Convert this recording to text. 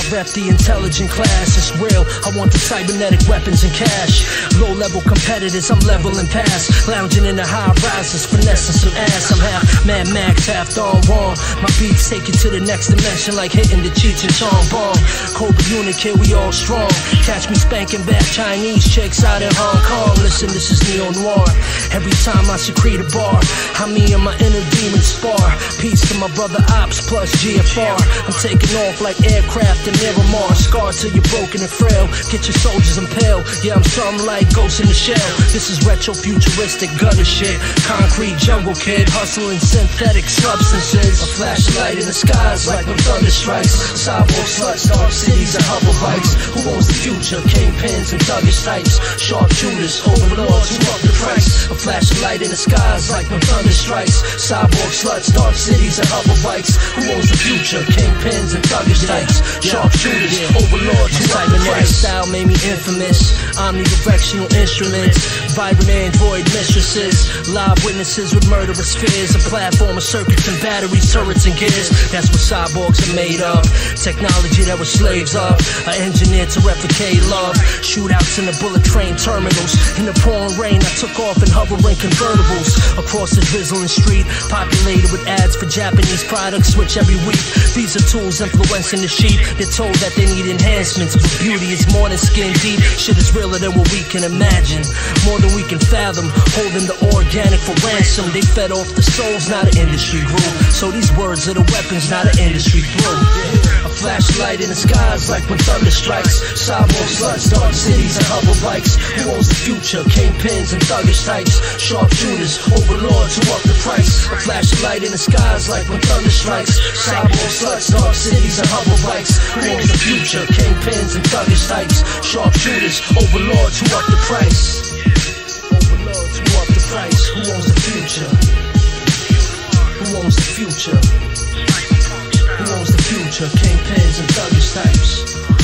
rep the intelligent class. It's real, I want the cybernetic weapons and cash. Low-level competitors, I'm leveling past. Lounging in the high rises, finessing some ass. I'm half Mad Max, half Don Juan. My beats take you to the next dimension like hitting the Cheech and Chong bomb. Cobra unit, kid, we all strong. Catch me spanking bad Chinese chicks out in Hong Kong. Listen, this is Neo Noir. Every time I secrete a bar, I me and my inner demon spar. Peace to my brother Ops plus GFR. I'm taking off like aircraft in Miramar. Scar till you're broken and frail. Get your soldiers impaled. Yeah, I'm something like Ghost in the Shell. This is retro-futuristic gutter shit. Concrete jungle kid, hustling synthetic substances. A flashlight in the skies like when thunder strikes. Cyborg sluts, dark cities and hover bikes. Who owns the future? Kingpins and thuggish types. Sharpshooters, overlords who up the price. A flashlight in the skies like when thunder strikes. Cyborg sluts, dark cities and hover bikes. Who owns the future? Kingpins and thuggish types. Sharpshooters, overlords who up the price. Style made me infamous. Omnidirectional instruments. Vibrant android mistresses. Live witnesses with murderous fears. A platform of circuits and batteries, turrets and gears. That's what cyborgs are made of. Technology that was slaves of. I engineered to replicate love. Shootouts in the bullet train terminals. In the pouring rain, I took off in hovering convertibles. Across the drizzling street, populated with ads for Japanese products. Switch every week. These are tools influencing the sheep. They're told that they need enhancements, but beauty is more than skin deep. Shit is realer than what we can imagine. More than we can fathom. Holding the organic for ransom. They fed off the souls, not an industry group. So these words are the weapons, not an industry through. A flashlight in the skies like when thunder strikes. Cyborg sluts, dark cities and hover bikes. Who owns the future? Kingpins and thuggish types. Sharpshooters, overlords who up the price. A flashlight in the skies like when thunder strikes. Cyborg sluts, dark cities and hover bikes. Who owns the future? Kingpins and thuggish types. Sharpshooters, overlords who up the price. Overlords who up the price. Who owns the future? Who owns the future? Who owns the future? Kingpins and thuggish types.